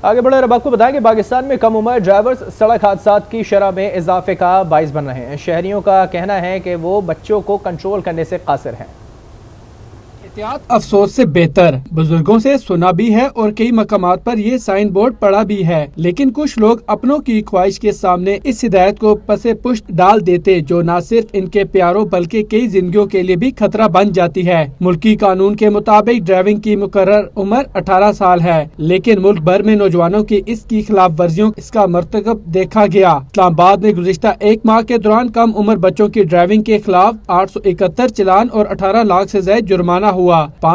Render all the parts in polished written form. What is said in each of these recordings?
आगे बढ़े अब आपको बताएं कि पाकिस्तान में कम उम्र ड्राइवर्स सड़क हादसा की शरह में इजाफे का बाइस बन रहे हैं। शहरियों का कहना है कि वो बच्चों को कंट्रोल करने से कासिर हैं। एहतियात अफसोस से बेहतर, बुजुर्गों से सुना भी है और कई मकामात पर ये साइन बोर्ड पड़ा भी है, लेकिन कुछ लोग अपनों की ख्वाहिश के सामने इस हिदायत को पसे पुष्ट डाल देते, जो न सिर्फ इनके प्यारों बल्कि कई जिंदगियों के लिए भी खतरा बन जाती है। मुल्की कानून के मुताबिक ड्राइविंग की मुकर्रर उम्र 18 साल है, लेकिन मुल्क भर में नौजवानों की इसकी खिलाफ वर्जियों इसका मरतकब देखा गया। इस्लामाबाद में गुज़िश्ता एक माह के दौरान कम उम्र बच्चों की ड्राइविंग के खिलाफ 871 चालान और 18 लाख से ज्यादा जुर्माना हुआ।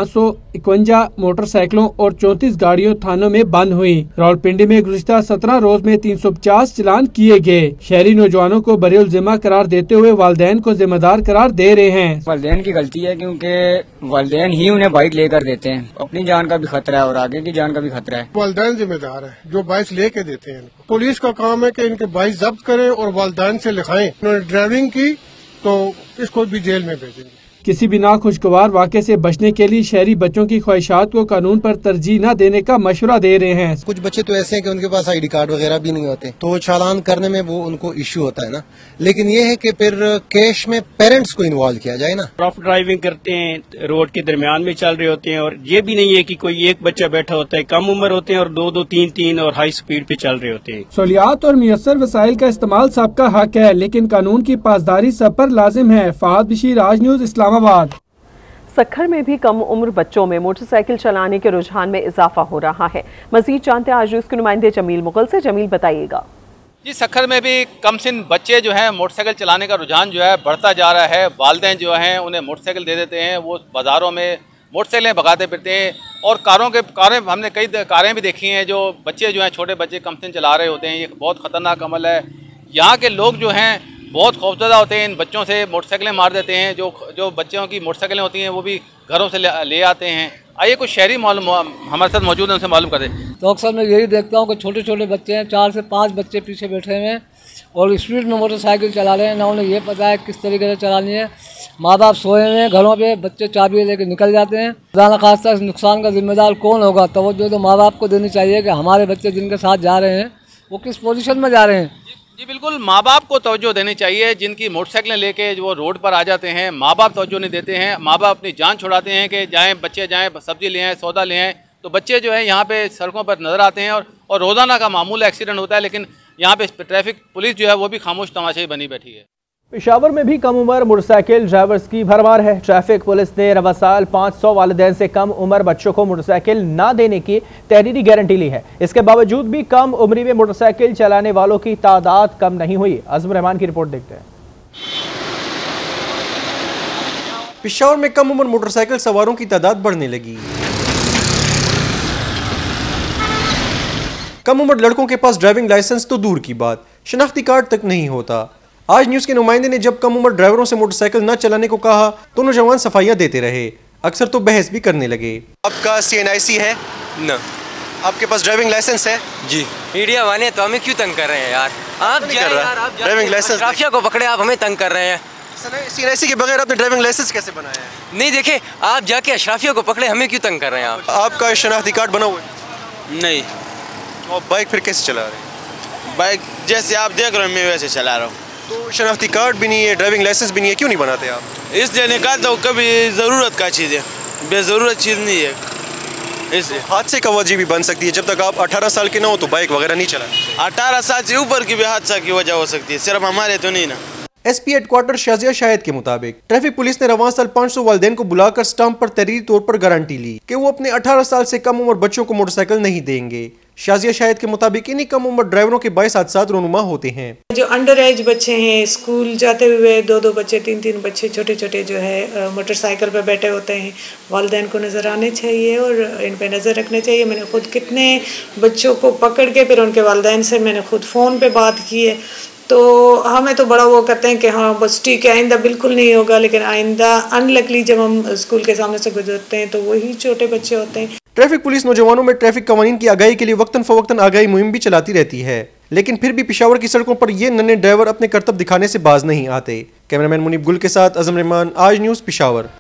551 मोटरसाइकिलों और 34 गाड़ियों थानों में बंद हुई। रावलपिंडी में गुज़िश्ता 17 रोज में 350 चालान किए गए। शहरी नौजवानों को बरीउल जिम्मा करार देते हुए वालिदैन को जिम्मेदार करार दे रहे हैं। वालिदैन की गलती है, क्योंकि वालिदैन ही उन्हें बाइक लेकर देते हैं। अपनी जान का भी खतरा है और आगे की जान का भी खतरा है। वालिदैन जिम्मेदार है जो बाइक लेके देते हैं। पुलिस का काम है कि इनके बाइक जब्त करें और वालिदैन से लिखाएं। उन्होंने ड्राइविंग की तो इसको भी जेल में भेजेंगे। किसी भी नाखुशगवार वाक़े से बचने के लिए शहरी बच्चों की ख्वाहिशात को कानून पर तरजीह न देने का मशवरा दे रहे हैं। कुछ बच्चे तो ऐसे हैं कि उनके पास ID कार्ड वगैरह भी नहीं होते, तो चालान करने में वो उनको इश्यू होता है ना। लेकिन ये है कि फिर कैश में पेरेंट्स को इन्वॉल्व किया जाए ना। रफ ड्राइविंग करते हैं, रोड के दरमियान में चल रहे होते हैं, और ये भी नहीं है कि कोई एक बच्चा बैठा होता है। कम उम्र होते हैं और 2-2, 3-3 और हाई स्पीड पे चल रहे होते हैं। सहूलियात और मुयस्सर वसाइल का इस्तेमाल सबका हक है, लेकिन कानून की पासदारी सब पर लाजिम है। फहाद बशीर, आज न्यूज, इस्लामाबाद। सक्खर में भी कम उम्र बच्चों में मोटरसाइकिल चलाने के रुझान में इजाफा हो रहा है। मजीद जानते हैं आज न्यूज़ के नुमाइंदे जमील मुगल से। जमील, बताइएगा। जी, सक्खर में भी कम सिन बच्चे जो हैं मोटरसाइकिल चलाने का रुझान जो है बढ़ता जा रहा है। वालिदैन जो हैं उन्हें मोटरसाइकिल दे देते हैं, वो बाज़ारों में मोटरसाइकिलें भगाते फिरते हैं। और कारें हमने कई कारें भी देखी हैं जो बच्चे जो हैं, छोटे बच्चे कम सिन चला रहे होते हैं। ये बहुत ख़तरनाक अमल है। यहाँ के लोग जो हैं बहुत खौफजदा होते हैं, इन बच्चों से मोटरसाइकिलें मार देते हैं। जो बच्चों की मोटरसाइकिलें होती हैं वो भी घरों से ले आते हैं। आइए कुछ शहरी हमारे साथ मौजूद हैं, उनसे मालूम कर दें। तो अक्सर मैं यही देखता हूँ कि छोटे छोटे बच्चे हैं, 4 से 5 बच्चे पीछे बैठे हुए हैं और स्पीड में मोटरसाइकिल चला रहे हैं। ना उन्हें ये पता है किस तरीके से चलानी है। माँ बाप सोए हुए हैं घरों पे, बच्चे चाबी लेकर निकल जाते हैं। खुदा न खास्ता इस नुकसान का जिम्मेदार कौन होगा? तवज्जो तो माँ बाप को देनी चाहिए कि हमारे बच्चे जिनके साथ जा रहे हैं वो किस पोजीशन में जा रहे हैं। जी बिल्कुल, माँ बाप को तवज्जो देनी चाहिए। जिनकी मोटरसाइकिलें लेके जो रोड पर आ जाते हैं, माँ बाप तवज्जो नहीं देते हैं। माँ बाप अपनी जान छुड़ाते हैं कि जाएं बच्चे जाएं, सब्जी ले आएँ, सौदा ले आएँ, तो बच्चे जो है यहाँ पे सड़कों पर नज़र आते हैं और रोज़ाना का मामूल एक्सीडेंट होता है। लेकिन यहाँ पे ट्रैफिक पुलिस जो है वो भी खामोश तमाशाई बनी बैठी है। पेशावर में भी कम उम्र मोटरसाइकिल ड्राइवर्स की भरमार है। ट्रैफिक पुलिस ने रवा साल 500 वालिदैन से कम उम्र बच्चों को मोटरसाइकिल ना देने की तहरीरी गारंटी ली है। इसके बावजूद भी कम उम्री में मोटरसाइकिल चलाने वालों की तादाद कम नहीं हुई। आजम रहमान की रिपोर्ट देखते हैं। पेशावर में कम उम्र मोटरसाइकिल सवारों की तादाद बढ़ने लगी। कम उम्र लड़कों के पास ड्राइविंग लाइसेंस तो दूर की बात, शनाख्ती कार्ड तक नहीं होता। आज न्यूज के नुमाइंदे ने जब कम उम्र ड्राइवरों से मोटरसाइकिल न चलाने को कहा तो नौजवान सफाइयां देते रहे, अक्सर तो बहस भी करने लगे। आपका CNIC है? न। आपके पास ड्राइविंग लाइसेंस है? जी। मीडिया वाले तो हमें क्यों तंग कर रहे हैं यार? आप ड्राइविंग लाइसेंस ट्रैफिक को पकड़े, आप हमें तंग कर रहे हैं। CNIC के बगैर आपने ड्राइविंग लाइसेंस कैसे बनाया है? नहीं देखे, आप जाके अशराफियों को पकड़े, हमें क्यों तंग कर रहे हैं? आपका शनाख्ती कार्ड बना हुआ है? नहीं। तो बाइक फिर कैसे चला रहे हैं? बाइक जैसे आप देख रहे हो मैं वैसे चला रहा हूँ। तो शनाख्ती कार्ड भी नहीं है, ड्राइविंग लाइसेंस भी नहीं है, क्यों नहीं बनाते आप? इसलिए निकालता हूँ, कभी ज़रूरत का चीज़ है, बेज़रूरत चीज़ नहीं है। इसलिए हादसे का वजह भी बन सकती है। जब तक आप 18 साल के ना हो तो बाइक वगैरह नहीं चलानी। 18 साल से ऊपर की भी हादसा की वजह हो सकती है, सिर्फ हमारे तो नहीं ना। SP हेडक्वार्टर शाजिया शाहिद के मुताबिक ट्रैफिक पुलिस ने रवां साल 500 वालिदैन को बुलाकर स्टाम्प पर तहरीरी तौर पर गारंटी ली कि वो अपने 18 साल से कम उम्र बच्चों को मोटरसाइकिल नहीं देंगे। शाजिया शाहिद के मुताबिक इन्हीं कम उम्र ड्राइवरों के 22 हादसा रोनुमा होते हैं। जो अंडर एज बच्चे हैं, स्कूल जाते हुए 2-2 बच्चे, 3-3 बच्चे छोटे छोटे जो है मोटरसाइकिल पर बैठे होते हैं, वालिदैन को नज़र आने चाहिए और इन पे नज़र रखने चाहिए। मैंने खुद कितने बच्चों को पकड़ के फिर उनके वालिदैन से मैंने खुद फ़ोन पे बात की है। तो हमें तो बड़ा वो करते हैं कि हाँ बस ठीक है, आइंदा बिल्कुल नहीं होगा, लेकिन आइंदा अनलकली जब हम स्कूल के सामने से गुजरते हैं तो वही छोटे बच्चे होते हैं। ट्रैफिक पुलिस नौजवानों में ट्रैफिक कवानीन की आगाही के लिए वक्तन फवक्तन आगाही मुहिम भी चलाती रहती है, लेकिन फिर भी पेशावर की सड़कों पर ये नन्हे ड्राइवर अपने करतब दिखाने से बाज नहीं आते। कैमरामैन मुनीब गुल के साथ आजम रहमान, आज न्यूज़, पेशावर।